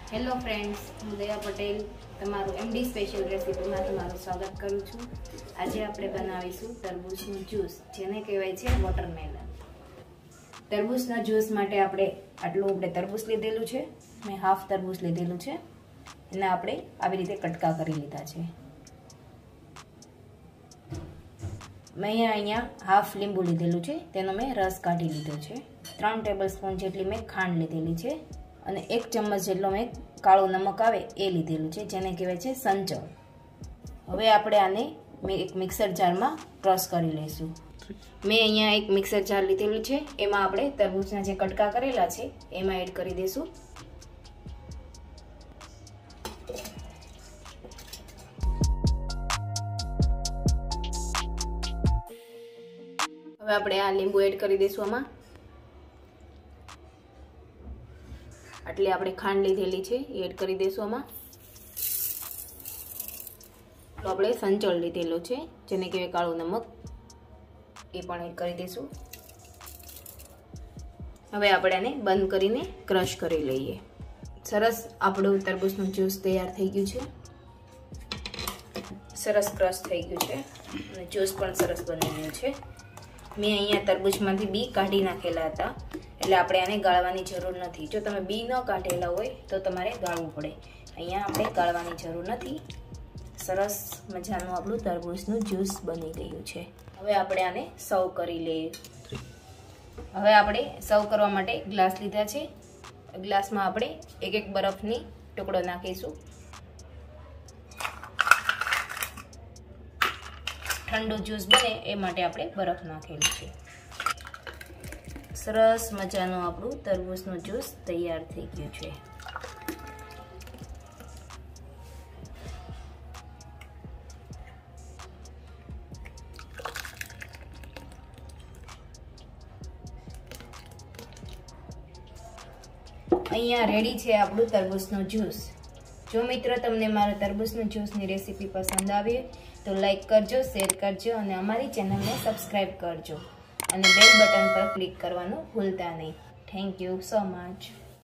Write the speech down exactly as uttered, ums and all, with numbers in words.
Hello friends, હું દયા પટેલ તમારું એમડી સ્પેશિયલ રેસીપીમાં તમારું સ્વાગત કરું છું। આજે આપણે બનાવીશું તરબૂચનું જ્યુસ, જેને કહેવાય છે વોટરમેલન। તરબૂચના જ્યુસ માટે આપણે આટલું આપણે તરબૂચ લીધેલું છે। મેં હાફ તરબૂચ લીધેલું છે, એને આપણે આવી રીતે કટકા કરી લીધા છે। મેં અહીંયા અહીંયા હાફ લીંબુ લીધેલું છે, તેનો મેં રસ કાઢી લીધો છે। ત્રણ ટેબલ સ્પૂન જેટલી મેં ખાંડ લીધેલી છે અને એક ચમચ જેટલો મેં કાળું નમક આવે એ લીધેલું છે, જેને કહેવાય છે સંચળ। હવે આપણે આને મેં એક મિક્સર જારમાં ક્રશ કરી લઈશું। મેં અહીંયા એક મિક્સર જાર લીધેલું છે, એમાં આપણે તરબૂચના જે કટકા કરેલા છે એમાં એડ કરી દઈશું। હવે આપણે આ લીંબુ એડ કરી દઈશું આમાં। આટલી આપણે ખાંડ લીધેલી છે એ એડ કરી દઈશું આમાં। તો આપણે સંચળ લીધેલો છે, જેને કહેવાય કાળું નમક, એ પણ એડ કરી દઈશું। હવે આપણે આને બંધ કરીને ક્રશ કરી લઈએ। સરસ આપણું તરબૂચનું જ્યુસ તૈયાર થઈ ગયું છે, સરસ ક્રશ થઈ ગયું છે અને જ્યુસ પણ સરસ બની ગયું છે। મેં અહીંયા તરબૂચમાંથી બી કાઢી નાખેલા હતા, એટલે આપણે આને ગાળવાની જરૂર નથી। જો તમે બી ન કાઢેલા હોય તો તમારે ગાળવું પડે, અહીંયા આપણે ગાળવાની જરૂર નથી। સરસ મજાનું આપણું તરબૂચનું જ્યુસ બની ગયું છે। હવે આપણે આને સર્વ કરી લઈએ। હવે આપણે સર્વ કરવા માટે ગ્લાસ લીધા છે, ગ્લાસમાં આપણે એક એક બરફની ટુકડો નાખીશું। ઠંડુ જ્યુસ બને એ માટે આપણે બરફ નાખેલું છે। સરસ મજાનું આપણું તરબૂચનું જ્યુસ તૈયાર થઈ ગયું છે। અહીંયા રેડી છે આપણું તરબૂચનું જ્યુસ। જો મિત્રો તમને મારા તરબૂચનું જ્યુસની રેસીપી પસંદ આવે તો લાઈક કરજો, શેર કરજો અને અમારી ચેનલને સબસ્ક્રાઈબ કરજો અને બેલ બટન પર ક્લિક કરવાનું ભૂલતા નહીં। Thank you so much.